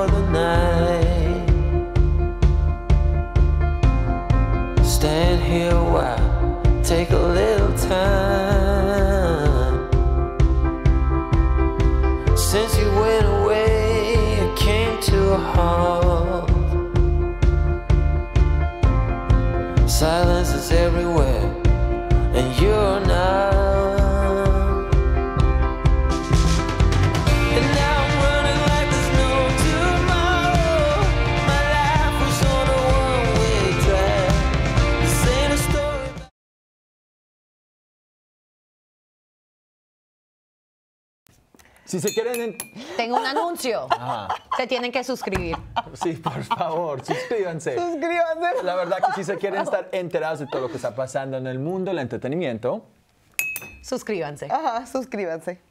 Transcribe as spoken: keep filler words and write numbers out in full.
the night. Stand here a while, take a little time. Since you went away, it came to a halt. Silence is everywhere, and you're not. And now I'm running like there's no tomorrow. My life was on a one-way track. This ain't a story. Si se quieren... En... Tengo un anuncio. Ajá. Se tienen que suscribir. Sí, por favor, suscríbanse. Suscríbanse. La verdad que si se quieren estar enterados de todo lo que está pasando en el mundo del entretenimiento, Suscríbanse. Ajá, suscríbanse.